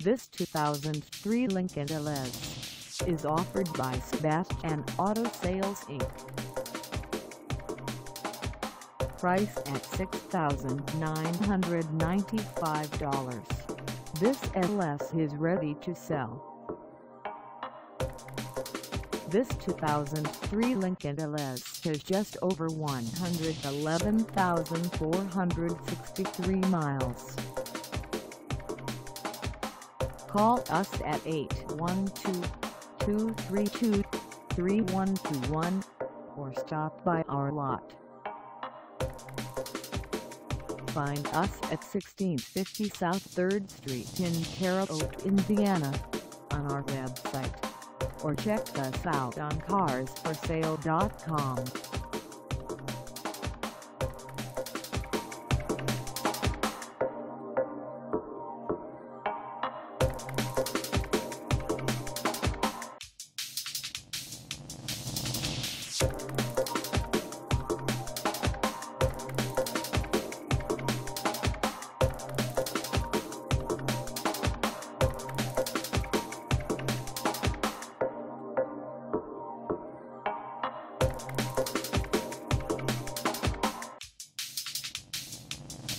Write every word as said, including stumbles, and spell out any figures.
This two thousand three Lincoln Elez is offered by Sebastian Auto Sales Incorporated. Price at six thousand nine hundred ninety-five dollars. This Elez is ready to sell. This two thousand three Lincoln Elez has just over one hundred eleven thousand four hundred sixty-three miles. Call us at eight one two, two three two, three one two one or stop by our lot. Find us at sixteen fifty South third Street in Terre Haute, Indiana, on our website, or check us out on cars for sale dot com.